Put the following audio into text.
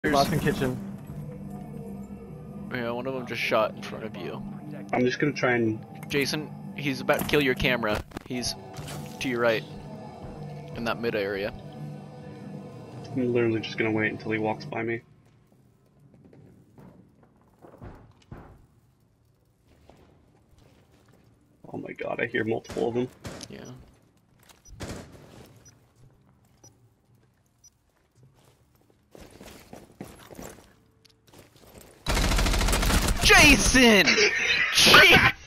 Lost in kitchen. Yeah, one of them just shot in front of you. I'm just gonna try and... Jason, he's about to kill your camera. He's to your right. In that mid area. I'm literally just gonna wait until he walks by me. Oh my god, I hear multiple of them. Yeah. Jason! Jeez!